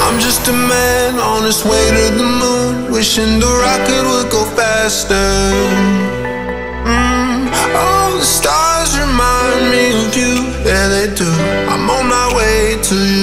I'm just a man on his way to the moon, wishing the rocket would go faster. All the stars remind me of you, yeah they do. I'm on my way to you.